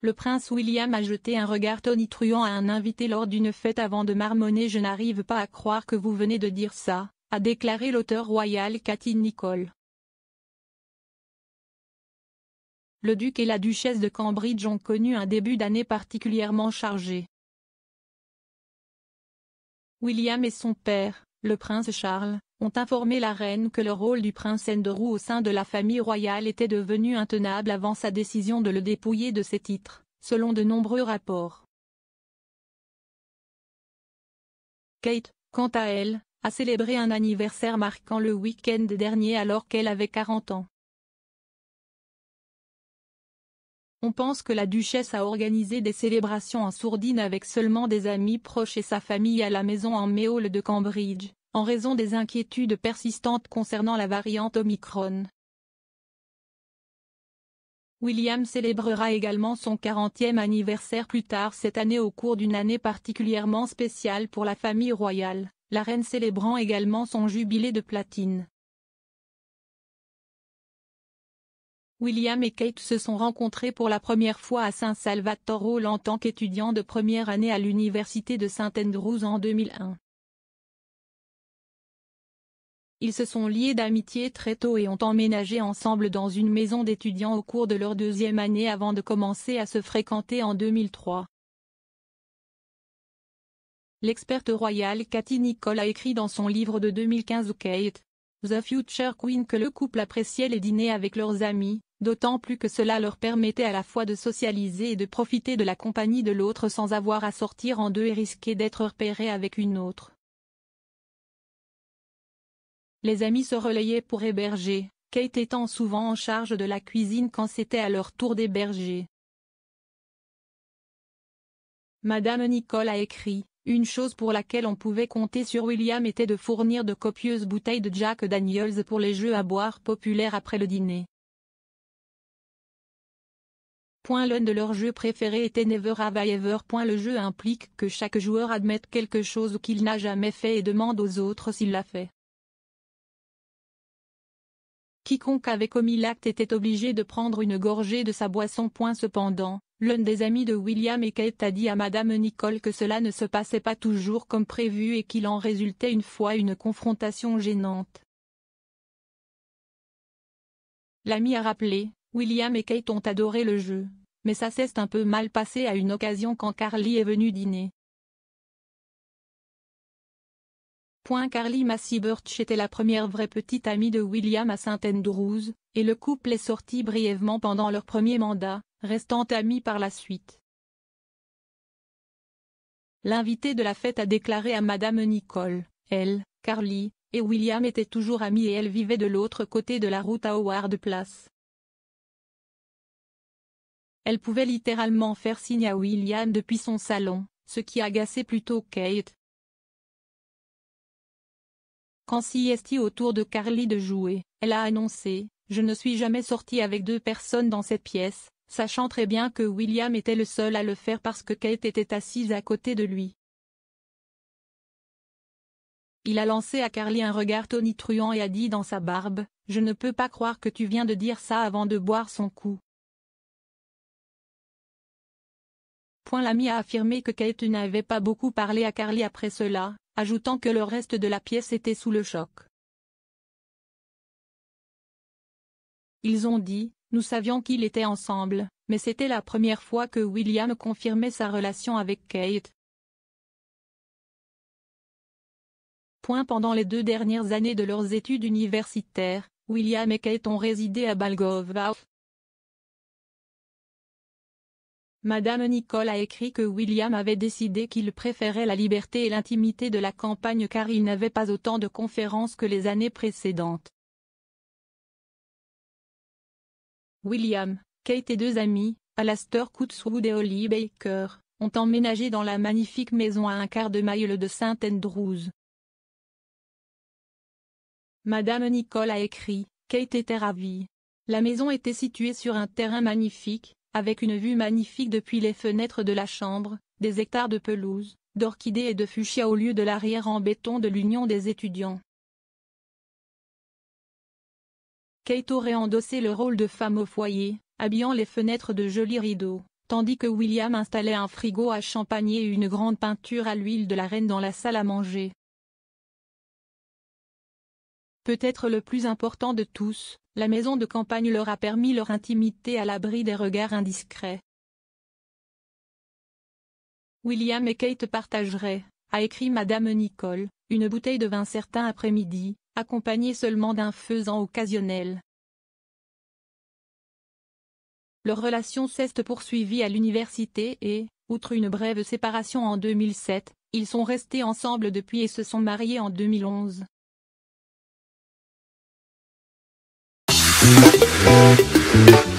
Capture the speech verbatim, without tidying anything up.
le prince William a jeté un regard tonitruant à un invité lors d'une fête avant de marmonner « Je n'arrive pas à croire que vous venez de dire ça », a déclaré l'auteur royal Katy Nicole. Le duc et la duchesse de Cambridge ont connu un début d'année particulièrement chargé. William et son père, le prince Charles, ont informé la reine que le rôle du prince Andrew au sein de la famille royale était devenu intenable avant sa décision de le dépouiller de ses titres, selon de nombreux rapports. Kate, quant à elle, a célébré un anniversaire marquant le week-end dernier alors qu'elle avait quarante ans. On pense que la duchesse a organisé des célébrations en sourdine avec seulement des amis proches et sa famille à la maison en Méhol de Cambridge, en raison des inquiétudes persistantes concernant la variante Omicron. William célébrera également son quarantième anniversaire plus tard cette année au cours d'une année particulièrement spéciale pour la famille royale, la reine célébrant également son jubilé de platine. William et Kate se sont rencontrés pour la première fois à San Salvatore en tant qu'étudiants de première année à l'université de Saint Andrews en deux mille un. Ils se sont liés d'amitié très tôt et ont emménagé ensemble dans une maison d'étudiants au cours de leur deuxième année avant de commencer à se fréquenter en deux mille trois. L'experte royale Katy Nicole a écrit dans son livre de deux mille quinze Kate, The Future Queen que le couple appréciait les dîners avec leurs amis, d'autant plus que cela leur permettait à la fois de socialiser et de profiter de la compagnie de l'autre sans avoir à sortir en deux et risquer d'être repérés avec une autre. Les amis se relayaient pour héberger, Kate étant souvent en charge de la cuisine quand c'était à leur tour d'héberger. Madame Nicole a écrit, une chose pour laquelle on pouvait compter sur William était de fournir de copieuses bouteilles de Jack Daniels pour les jeux à boire populaires après le dîner. L'un de leurs jeux préférés était Never Have I Ever. Le jeu implique que chaque joueur admette quelque chose qu'il n'a jamais fait et demande aux autres s'il l'a fait. Quiconque avait commis l'acte était obligé de prendre une gorgée de sa boisson. Cependant, l'un des amis de William et Kate a dit à Madame Nicole que cela ne se passait pas toujours comme prévu et qu'il en résultait une fois une confrontation gênante. L'ami a rappelé, William et Kate ont adoré le jeu, mais ça s'est un peu mal passé à une occasion quand Carly est venue dîner. Carly Massey Birch était la première vraie petite amie de William à Saint Andrews, et le couple est sorti brièvement pendant leur premier mandat, restant amis par la suite. L'invité de la fête a déclaré à Madame Nicole, elle, Carly, et William étaient toujours amis et elle vivait de l'autre côté de la route à Howard Place. Elle pouvait littéralement faire signe à William depuis son salon, ce qui agaçait plutôt Kate. Quand s'y est au tour de Carly de jouer, elle a annoncé « Je ne suis jamais sortie avec deux personnes dans cette pièce », sachant très bien que William était le seul à le faire parce que Kate était assise à côté de lui. Il a lancé à Carly un regard tonitruant et a dit dans sa barbe « Je ne peux pas croire que tu viens de dire ça avant de boire son coup. » L'ami a affirmé que Kate n'avait pas beaucoup parlé à Carly après cela, ajoutant que le reste de la pièce était sous le choc. Ils ont dit, nous savions qu'ils étaient ensemble, mais c'était la première fois que William confirmait sa relation avec Kate. Pendant les deux dernières années de leurs études universitaires, William et Kate ont résidé à Balgowlah. Madame Nicole a écrit que William avait décidé qu'il préférait la liberté et l'intimité de la campagne car il n'avait pas autant de conférences que les années précédentes. William, Kate et deux amis, Alastair Cootswood et Holly Baker, ont emménagé dans la magnifique maison à un quart de mile de Saint Andrews. Madame Nicole a écrit, Kate était ravie. La maison était située sur un terrain magnifique, avec une vue magnifique depuis les fenêtres de la chambre, des hectares de pelouse, d'orchidées et de fuchsias au lieu de l'arrière en béton de l'Union des étudiants. Kate aurait endossé le rôle de femme au foyer, habillant les fenêtres de jolis rideaux, tandis que William installait un frigo à champagne et une grande peinture à l'huile de la reine dans la salle à manger. Peut-être le plus important de tous, la maison de campagne leur a permis leur intimité à l'abri des regards indiscrets. William et Kate partageraient, a écrit Madame Nicole, une bouteille de vin certain après-midi, accompagnée seulement d'un faisan occasionnel. Leur relation s'est poursuivie à l'université et, outre une brève séparation en deux mille sept, ils sont restés ensemble depuis et se sont mariés en deux mille onze. Thank you.